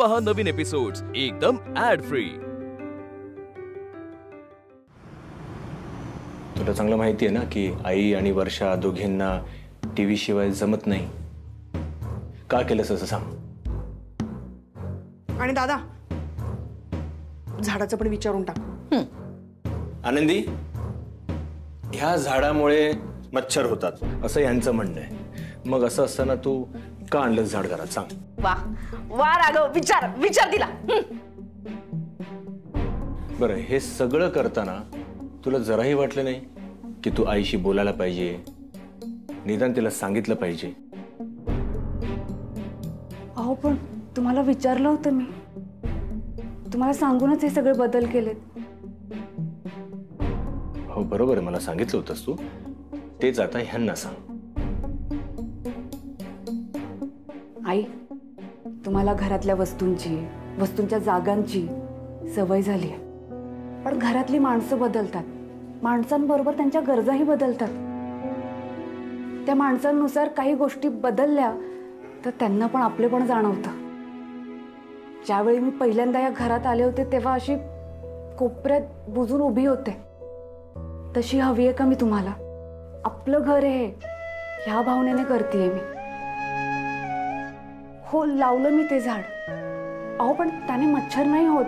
पहा नवीन एपिसोड्स एकदम ऍड फ्री। तुला चांगलं माहिती आहे ना की आई आणि वर्षा दोघींना टीव्ही शिवाय जमत नाही। का केलंस असं सांग? आणि दादा झाडाचं पण विचारून टाक। आनंदी, ह्या झाडामुळे मच्छर होतात असं यांचं म्हणणं आहे। मग असं असताना तू का आणलंस झाड घरात सांग? वा वा राघव, विचार विचार दिला। बरं, हे सगळं करताना तुला जराही वाटलं नाही की तू आईशी बोलायला पाहिजे, निदान तिला सांगितलं पाहिजे? अहो पण तुम्हाला विचारलं होतं मी, तुम्हाला सांगूनच हे सगळे बदल केलेत। हो बरोबर आहे, मला सांगितलं होतंस तू, तेच आता ह्यांना सांग। आई, तुम्हाला घरातल्या वस्तूंची, वस्तूंच्या जागांची सवय झाली आहे, पण घरातली माणसं बदलतात, माणसांबरोबर त्यांच्या गरजाही बदलतात। त्या माणसांनुसार काही गोष्टी बदलल्या तर त्यांना पण आपलेपण जाणवतं। ज्यावेळी मी पहिल्यांदा या घरात आले होते तेव्हा अशी कोपऱ्यात बुजून उभी होते, तशी हवी आहे का मी तुम्हाला? आपलं घर आहे ह्या भावनेने करतेय मी। हो, लावलं मी ते झाड, अहो पण त्याने मच्छर नाही होत।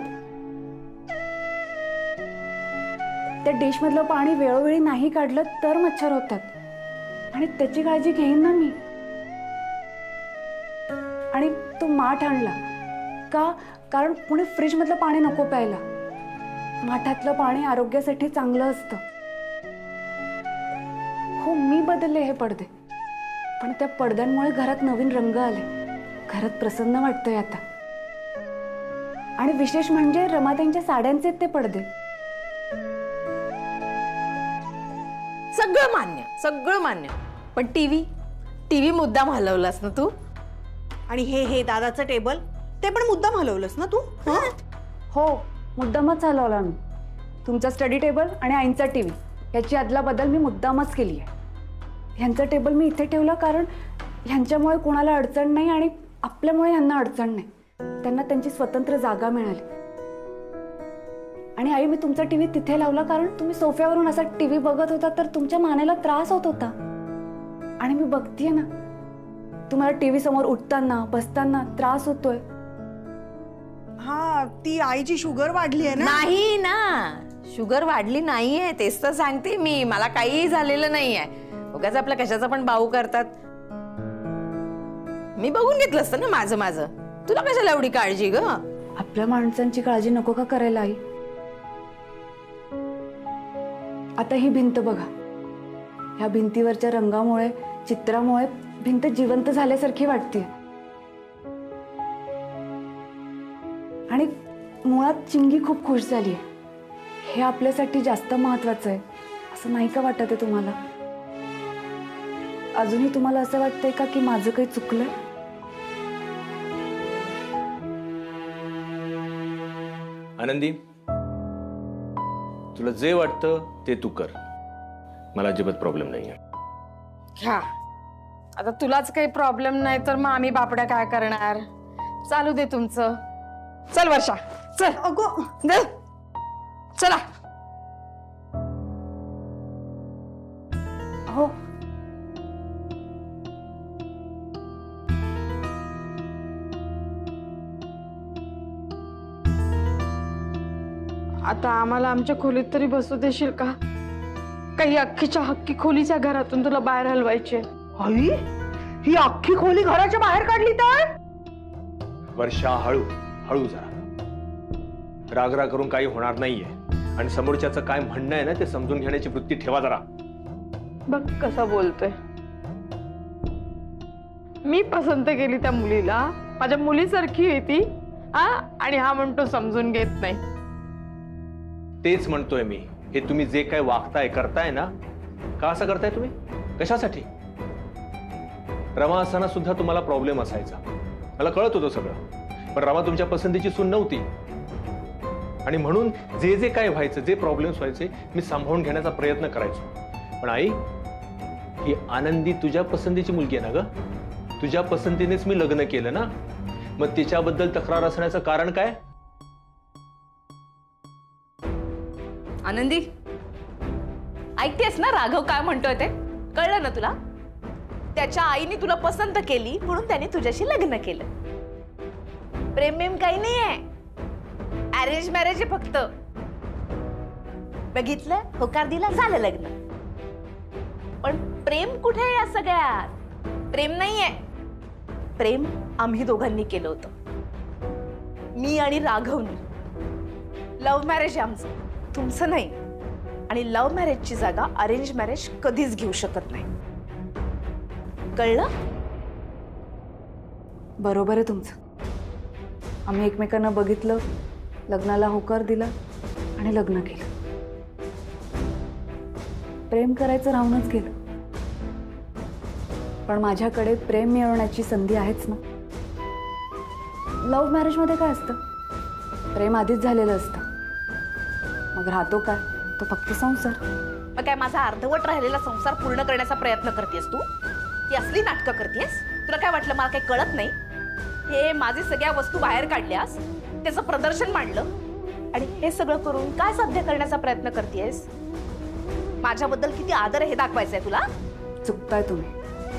त्या डिश मधलं पाणी वेळोवेळी नाही काढलं तर मच्छर होतात, आणि त्याची काळजी घेईन ना मी। आणि तो माठ आणला का? कारण पुणे फ्रीज मधलं पाणी नको प्यायला, माठातलं पाणी आरोग्यासाठी चांगलं असतं। हो, मी बदलले हे पडदे, पण त्या पडद्यांमुळे घरात नवीन रंग आले, घरात प्रसन्न वाटतंय आता। आणि विशेष म्हणजे रमाताईंच्या साड्यांचे ते पडदे। सगळं मान्य, सगळं मान्य, पण टीव्ही मुद्दाम हलवलास ना तू। आणि हे दादाचं टेबल ते पण मुद्दाम हलवलंस ना तू? हो, मुद्दामच हलवला मी। तुमचा स्टडी टेबल आणि आईंचा टीव्ही याची अदला बदल मी मुद्दामच केली आहे। ह्यांचा टेबल मी इथे ठेवला कारण ह्यांच्यामुळे कोणाला अडचण नाही आणि आपल्यामुळे ह्यांना अडचण नाही, त्यांना त्यांची स्वतंत्र जागा मिळाली। आणि आई, मी तुमचा टीव्ही तिथे लावला कारण तुम्ही सोफ्यावरून असा टीव्ही बघत होता तर तुमच्या मानेला त्रास होत होता, आणि मी बघतीये ना तुम्हाला टीव्ही समोर उठताना बसताना त्रास होतोय। हा, ती आईची शुगर वाढली आहे ना? नाही ना, शुगर वाढली नाहीये, तेच तर सांगते मी, मला काहीही झालेलं नाहीये। उगाच आपल्या कशाचा पण बाऊ करतात। मी बघून घेतलं असतं ना माझं, तुला कशाला एवढी काळजी ग? आपल्या माणसांची काळजी नको का करायला आई? आता ही भिंत बघा, ह्या भिंतीवरच्या रंगामुळे, चित्रामुळे भिंत जिवंत झाल्यासारखी वाटते। आणि मुळात चिंगी खूप खुश झाली आहे, हे आपल्यासाठी जास्त महत्वाचं आहे असं नाही का वाटत आहे तुम्हाला? अजूनही तुम्हाला असं वाटतंय का की माझं काही चुकलंय? आनंदी, तुला जे वाटतं ते तू कर, मला अजिबात प्रॉब्लेम नाहीये। घ्या, आता तुलाच काही प्रॉब्लेम नाही तर मग आम्ही बापड्या काय करणार? चालू दे तुमचं। चल वर्षा, चल। अगो चला। हो, आता आम्हाला आमच्या खोलीत तरी बसू देशील का? काही अख्खीच्या हक्की खोलीच्या घरातून तुला बाहेर हलवायचे? आई, ही अख्खी खोली घराच्या बाहेर काढली तर? वर्षा, हळू हळू जरा, राग करून काही होणार नाहीये, आणि समोरच्याचं काय म्हणणं आहे ना ते समजून घेण्याची वृत्ती ठेवा जरा। बघ कसा बोलतोय। मी पसंत केली त्या मुलीला, माझ्या मुलीसारखी आहे ती, आणि हा म्हणतो समजून घेत नाही। तेच म्हणतोय मी, हे तुम्ही जे काय वागताय करताय ना, का असं करताय तुम्ही? कशासाठी? रमा असताना सुद्धा तुम्हाला प्रॉब्लेम असायचा, मला कळत होतं सगळं, पण रमा तुमच्या पसंतीची सून नव्हती, आणि म्हणून जे जे काय व्हायचं, जे प्रॉब्लेम्स व्हायचे मी सांभाळून घेण्याचा प्रयत्न करायचो। पण आई, ही आनंदी तुझ्या पसंतीची मुलगी आहे ना ग, तुझ्या पसंतीनेच मी लग्न केलं ना, मग तिच्याबद्दल तक्रार असण्याचं कारण काय? आनंदी, ऐकतेस ना राघव काय म्हणतोय ते? कळलं ना तुला? त्याच्या आईने तुला पसंत केली म्हणून त्याने तुझ्याशी लग्न केलं. प्रेम काही नाहीये, अरेंज मॅरेज आहे फक्त. बघितलं, होकार दिला, झालं लग्न. पण प्रेम कुठे आहे या सगळ्यात? प्रेम नाहीये. प्रेम आम्ही दोघांनी केलं होतं, मी आणि राघवनी. लव्ह मॅरेज आहे आमचं, तुमचं नाही. आणि लव्ह मॅरेजची जागा अरेंज मॅरेज कधीच घेऊ शकत नाही. कळलं? बरोबर आहे तुमचं. आम्ही एकमेकांना बघितलं, लग्नाला होकार दिला आणि लग्न केलं. प्रेम करायचं राहूनच गेलं. पण माझ्याकडे प्रेम मिळवण्याची संधी आहेच ना. लव्ह मॅरेजमध्ये काय असतं? प्रेम आधीच झालेलं असतं. मग राहतो काय? तो फक्त संसार. मग काय माझा अर्धवट राहिलेला संसार पूर्ण करण्याचा प्रयत्न करतेस तू? ती असली नाटकं करतेस? तुला काय वाटलं मला काही कळत नाही? हे माझी सगळ्या वस्तू बाहेर काढल्यास, त्याचं प्रदर्शन मांडलं, आणि हे सगळं करून काय साध्य करण्याचा प्रयत्न करतेस? माझ्याबद्दल किती आदर आहे हे दाखवायचंय तुला? चुकताय तुम्ही.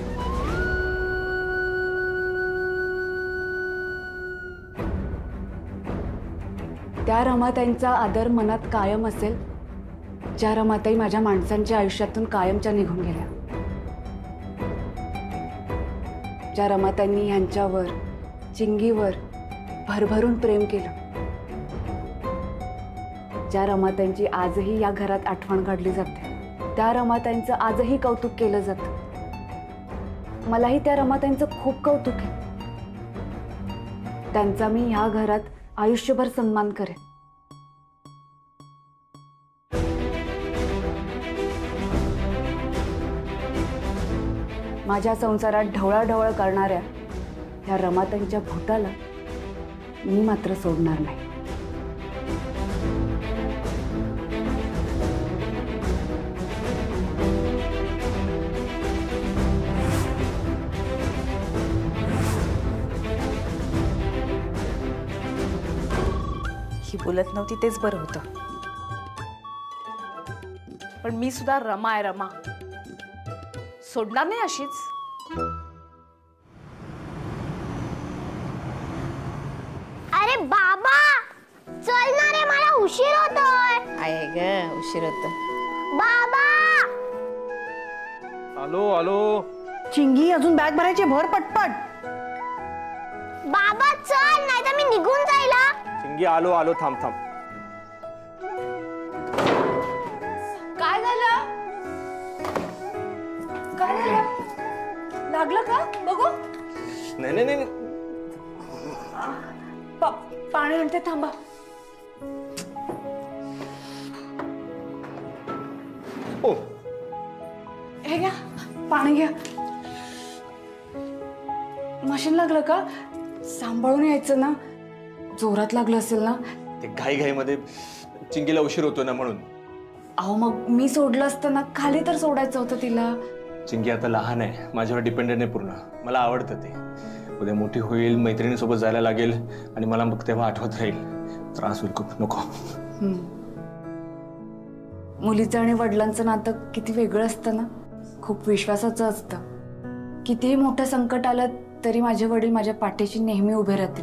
त्या रमाताईंचा आदर मनात कायम असेल, ज्या रमाताई माझ्या माणसांच्या आयुष्यातून कायमच्या निघून गेल्या. ज्या रमाताईंनी ह्यांच्यावर, चिंगीवर भरभरून प्रेम केलं. ज्या रमाताईंची आजही या घरात आठवण काढली जाते, त्या रमाताईंचं आजही कौतुक केलं जातं. मलाही त्या रमाताईंचं खूप कौतुक आहे. त्यांचा मी ह्या घरात आयुष्यभर सन्मान करेन. माझ्या संसारात ढवळाढवळ करणाऱ्या या रमाताईंच्या भूताला मी मात्र सोडणार नाही. ही बोलत नव्हती तेच बरं होतं. पण मी सुद्धा रमा आहे, रमा. सोडणार नाही अशीच. अरे बाबा, चल ना रे, मला उशीर होतोय. आहे ग, उशीर होतो. बाबा, आलो आलो. चिंगी, अजून बॅग भरायची, भर पटपट. बाबा चल, नाही तर मी निघून जाईल. चिंगी, आलो आलो. थांब थांब. काय झालं? काय झालं? लागलं का? बघू. नाही नाही नाही. पाणी आणते, थांबा. ओ, हे घ्या, पाणी घ्या. मशीन लागलं का? सांभाळून यायचं ना. जोरात लागलं असेल ना. ते घाई घाईमध्ये चिंगीला उशीर होतो ना म्हणून. अहो, मग मी सोडलं असतं ना. खाली तर सोडायचं होतं तिला. चिंगी आता लहान आहे, माझ्यावर डिपेंडेंट आहे पूर्ण. मला आवडतं ते. उद्या मोठी होईल, मैत्रिणीसोबत जायला लागेल, आणि मला मग तेव्हा आठवत राहील. त्रास होईल खूप. नको. मुलीचं आणि वडिलांचं नातं किती वेगळं असतं ना. खूप विश्वासाचं असतं. कितीही मोठं संकट आलं तरी माझे वडील माझ्या पाठीशी नेहमी उभे राहतील.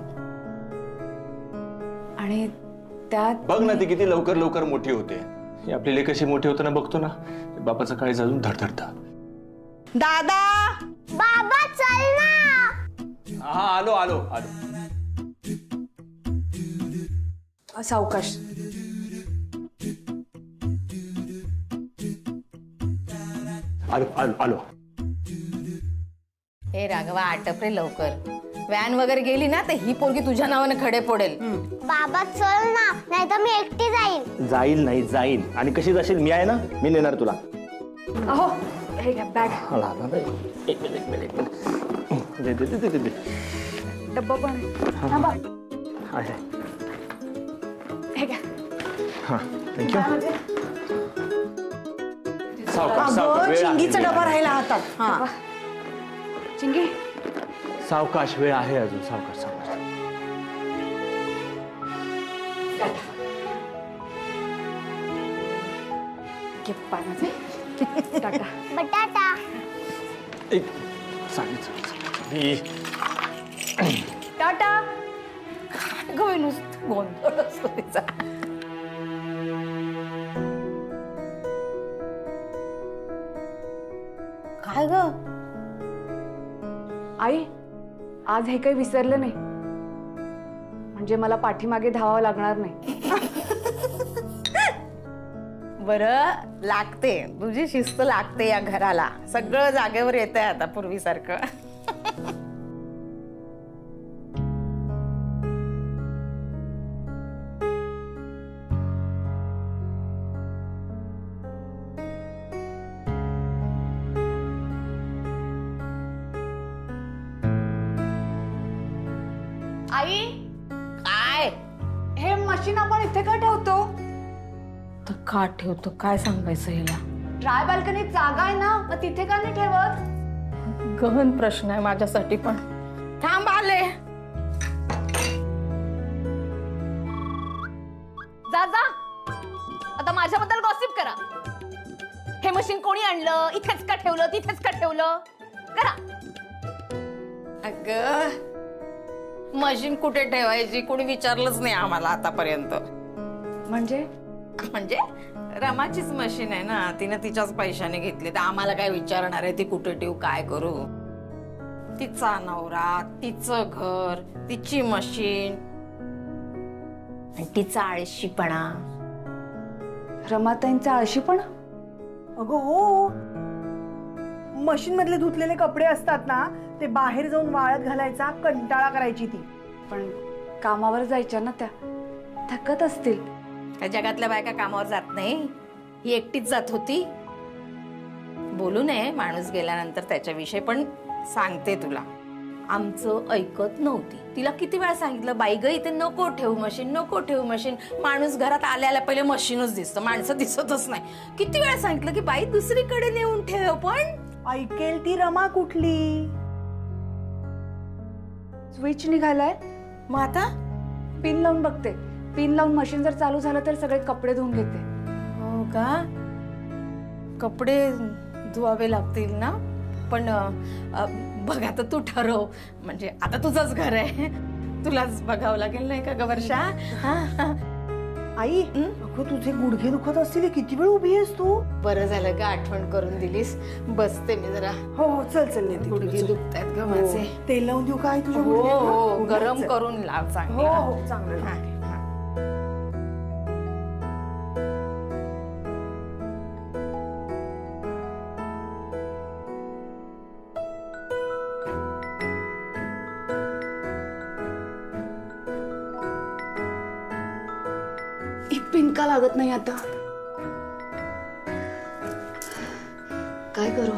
आणि त्यात बघ ना, ती किती लवकर लवकर मोठी होते. ही आपली लेक कशी मोठी होताना बघतो ना, बापाचं काळीज अजून धडधडतं. दादा, बाबा चल ना. हा, आलो आलो आलो. सावकाश. आलो आलो आलो. हे राघवा, आटप रे लवकर. व्हॅन वगैरे गेली ना तर ही पोरगी तुझ्या नावाने खडे पडेल. बाबा चल ना, नाही तर मी एकटी जाईल. जाईल नाही, जाईल. आणि कशी जाशील? मी आहे ना, मी नेणार तुला. अहो, हे घ्या बॅग. एक मिनिट. दे दे दे दे दे. डब्बा पण आहे. थांबा. आहे. हे घ्या. हा, थँक्यू. अगं, चिंगीचा डबा राहिला हातात. हा, चिंगी, सावकाश, वेळ आहे अजून. सावकाश सावकाश. घे पाण्याचे. टाटा. बटाटा. एक साडी टाटा. काय नुसतं गोंधळ असतो तिचा. काय ग? आई, आज हे काही विसरलं नाही, म्हणजे मला पाठीमागे धावावं लागणार नाही. बरं लागते, तुझी शिस्त लागते या घराला. सगळं जागेवर येतंय आता पूर्वीसारखं. आई काय हे मशीन आपण इथे का ठेवतो? तर का ठेवतो काय सांगायचं हिला? ड्राय बाल्कनीत जागा आहे ना, मग तिथे का नाही ठेवत? गहन प्रश्न आहे माझ्यासाठी पण. थांब आले. जा जा, आता माझ्याबद्दल गॉसिप करा. हे मशीन कोणी आणलं, इथेच का ठेवलं, तिथेच का ठेवलं, करा. अगं मशीन कुठे ठेवायची कोणी विचारलंच नाही आम्हाला आतापर्यंत. म्हणजे रमाचीच मशीन आहे ना, तिने तिच्याच पैशाने घेतली, तर आम्हाला काय विचारणार आहे ती कुठे ठेवू काय करू? तिचा नवरा, तिचं घर, तिची मशीन, तिचा आळशीपणा. रमाताईंचा आळशीपणा? अगं हो, मशीन मधले धुतलेले कपडे असतात ना, ते बाहेर जाऊन वाळत घालायचा कंटाळा करायची ती. पण कामावर जायच्या ना त्या, थकत असतील. त्या जगातल्या बायका कामावर जात नाही, ही एकटीच जात होती. बोलू नये माणूस गेल्यानंतर त्याच्याविषयी, पण सांगते तुला, आमचं ऐकत नव्हती. तिला किती वेळा सांगितलं, बाई ग इथे नको ठेवू मशीन, नको ठेवू मशीन. माणूस घरात आल्याला पहिले मशीनच दिसतं, माणसं दिसतच नाही. किती वेळा सांगितलं की बाई दुसरीकडे नेऊन ठेव, पण ऐकेल ती रमा कुठली? स्विच निघालाय, मग आता पिन लावून बघते. पिन लावून मशीन जर चालू झालं तर सगळे कपडे धुवून घेते. हो का? कपडे धुवावे लागतील ना, पण बघ आता तू ठरव, म्हणजे आता तुझंच घर आहे, तुलाच बघावं लागेल नाही का ग वर्षा? आई, अगं तुझे गुडघे दुखत असतील, किती वेळ उभी आहेस तू? बरं झालं ग आठवण करून दिलीस, बसते मी जरा. हो हो, चल चल, नेते. गुडघे दुखतायत ग माझे. तेल लावून देऊ काय तुझ्या हो गुडघ्याला? हो, हो, गरम चल. करून लाव हो चांगलं. हो, चांगलं हा, लावते. हा. एक पिन का लागत नाही आता? काय करू?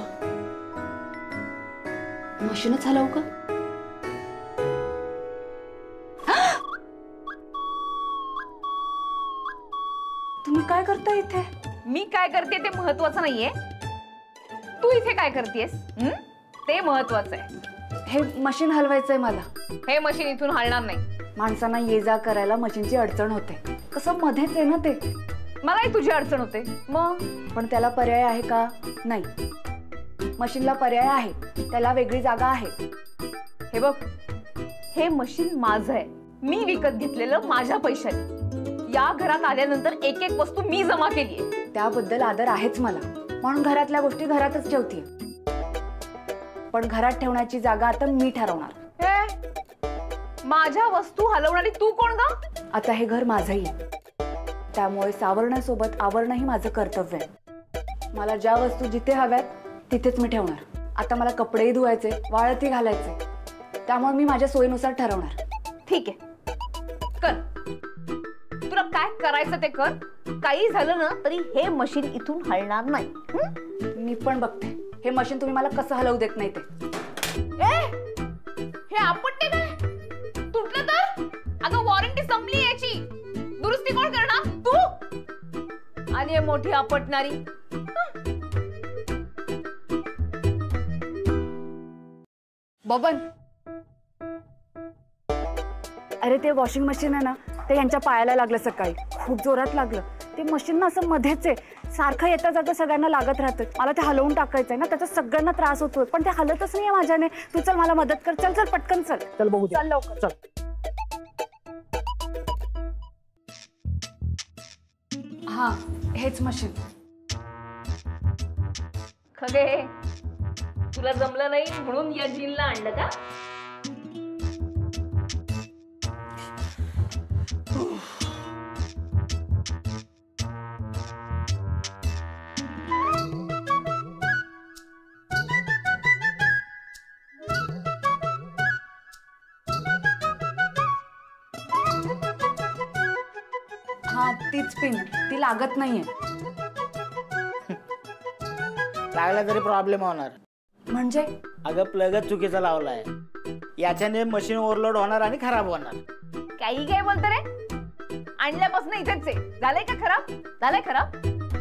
मशीनच हलवू का? तुम्ही काय करता इथे? मी काय करते ते महत्वाचं नाहीये, तू इथे काय करतेस ते महत्वाचं आहे. हे मशीन हलवायचंय मला. हे मशीन इथून हलणार नाही. माणसांना ये जा करायला मशीनची अडचण होते. कसं मध्येच आहे ना ते. मलाही तुझी अडचण होते. मग पण त्याला पर्याय आहे का? नाही. मशीनला पर्याय आहे, त्याला वेगळी जागा आहे. हे बघ, हे मशीन माझं आहे, मी विकत घेतलेलं माझ्या पैशाने. या घरात आल्यानंतर एक एक वस्तू मी जमा केलीये. त्याबद्दल आदर आहेच मला, म्हणून घरातल्या गोष्टी घरातच ठेवते. पण घरात ठेवण्याची जागा आता मी ठरवणार. माझ्या वस्तू हलवणारी तू कोण ग? आता हे घर माझंही आहे, त्यामुळे सावरण्यासोबत आवरणंही माझं कर्तव्य आहे. मला ज्या वस्तू जिथे हव्यात तिथेच मी ठेवणार. आता मला कपडेही धुवायचे, वाळतही घालायचे, त्यामुळे मी माझ्या सोयीनुसार ठरवणार. ठीक आहे, कर. तुला काय करायचं ते कर. काही झालं ना तरी हे मशीन इथून हलणार नाही. मी पण बघते हे मशीन तुम्ही मला कसं हलवू देत नाही ते. हे आपटते काय? तुटलं तर? अगं वॉरंटी संपली याची, दुरुस्ती कोण करणार? तू आणि हे मोठी आपटणारी. बबन, अरे ते वॉशिंग मशीन आहे ना, ते यांच्या पायाला लागलं सकाळी, खूप जोरात लागलं. ते मशीन ना असं मध्येच आहे, सारखं येता जाता सगळ्यांना लागत राहतं. मला ते हलवून टाकायचंय ना, त्याचा सगळ्यांना त्रास होतोय, पण ते हलतच नाहीये माझ्याने. तू चल मला मदत कर. चल चल पटकन चल. चल बघू चल लवकर. चल. हा हेच मशीन. खगे तुला जमलं नाही म्हणून या जीनला आणलं का? हा तीच पिन, ती लागत नाहीये. लागला तरी प्रॉब्लेम होणार. म्हणजे अगं प्लगच चुकीचा लावलाय, याच्याने मशीन ओव्हरलोड होणार आणि खराब होणार. काही काय बोलतो रे? आणल्यापासून इथेच आहे. झालंय का खराब? झालंय खराब?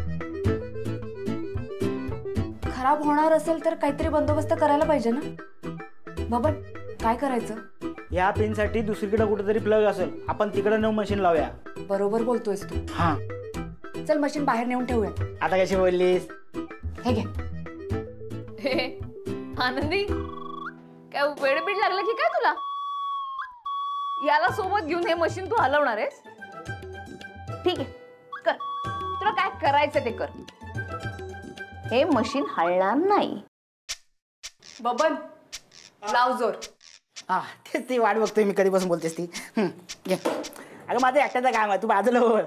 खराब होणार असेल तर काहीतरी बंदोबस्त करायला पाहिजे ना. बबन काय करायचं? या पिन साठी दुसरीकडे कुठेतरी प्लग असेल, आपण तिकडे नेऊन मशीन लावूया. बरोबर बोलतोयस तू. हा चल मशीन बाहेर नेऊन ठेवूया. आता कशी बोललीस? हे घे. हे आनंदी काय वेडबीड लागलं की काय तुला? याला सोबत घेऊन हे मशीन तू हलवणार आहेस? ठीक आहे कर, तुला काय करायचं ते कर. हे मशीन हलणार नाही. बबन लाव जोर. हा तेच ती वाट बघतोय मी, कधीपासून बोलतेस ती. घे. अगं माझं एकट्याचं काम आहे, तू बाजूला हो.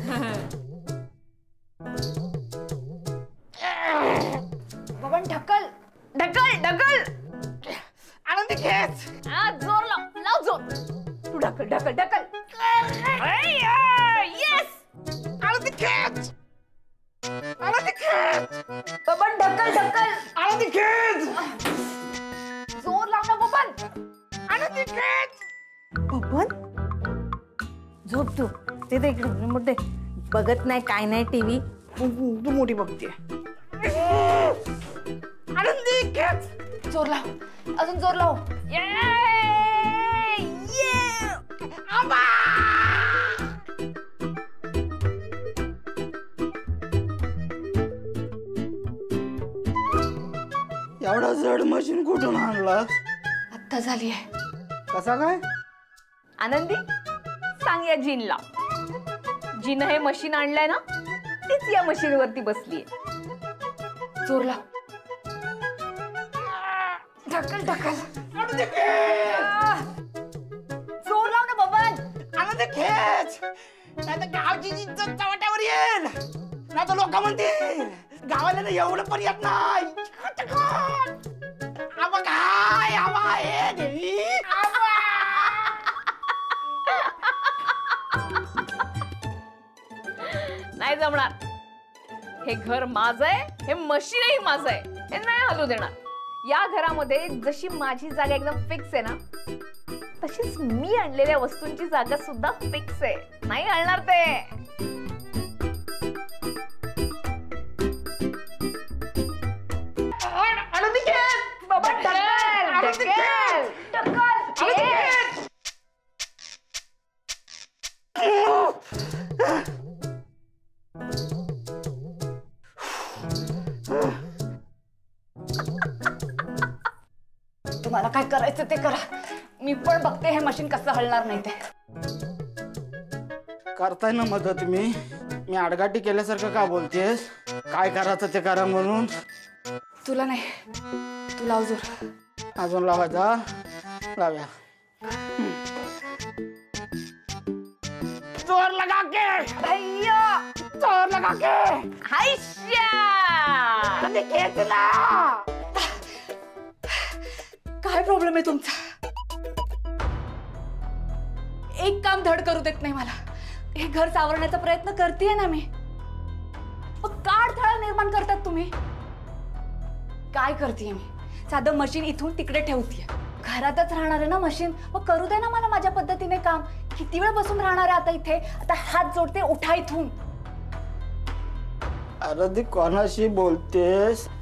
बबन ढकल ढकल ढकल. आनंदी खेच. हा जोर लाव, लाव जोर. तू ढकल ढकल ढकल. येस. आनंदी खेच. आनंदी खेच. बबन ढकल ढकल. आनंदी खेच. जोर लाव ना बबन. आनंदी खेच. बबन झोप तू. ते दे इकडे रिमोट दे. बघत नाही काय नाही टीव्ही. तू मोठी बघते. आनंदी खेच. जोर लाव, अजून जोर लाव. एवढा जड मशीन कुठून आणला? आत्ता झाली आहे. कसा काय? आनंदी सांग या जीनला. जीन हे मशीन आणलंय ना, तीच या मशीन वरती बसलीये. जोर लाव. ढकल ढकल. जोर लाव ना बबन. आनंदी खेच. नाही तर गावची इज्जत चव्हाट्यावर येईल. नाही तर लोक म्हणतील गावाला ना एवढं पण येत नाही. आवा काय आवा हे देवी. नाही जमणार. हे घर माझं आहे, हे मशीनही माझं आहे. हे नाही हलू देणार. या घरामध्ये जशी माझी जागा एकदम फिक्स आहे ना, तशीच मी आणलेल्या वस्तूंची जागा सुद्धा फिक्स आहे. नाही हलणार ते. आनंदी खेच. बाबा ढकल ढकल ढकल. तुम्हाला काय करायचं ते करा. मी पण बघते हे मशीन कसं हलणार नाही ते. करताय ना मदत. मी आडगाठी केल्यासारखं का बोलतेस? काय करायचं ते करा म्हणून. तुला नाही, तू लाव जोर. अजून लावायचा. लाव्या. जोर लगा के भैया. जोर लगा के. हायश्या. आनंदी खेच ना. काय प्रॉब्लेम आहे तुमचा? एक काम धड करू देत नाही मला. हे घर सावरण्याचा प्रयत्न करतेय ना मी. मग का अडथळा निर्माण करतात तुम्ही? काय करतेय मी? साधं मशीन इथून तिकडे ठेवतीये. घरातच राहणार आहे ना मशीन, मग करू दे ना मला माझ्या पद्धतीने काम. किती वेळ बसून राहणार आहे आता इथे? आता हात जोडते, उठा इथून. अरे ती कोणाशी बोलतेस?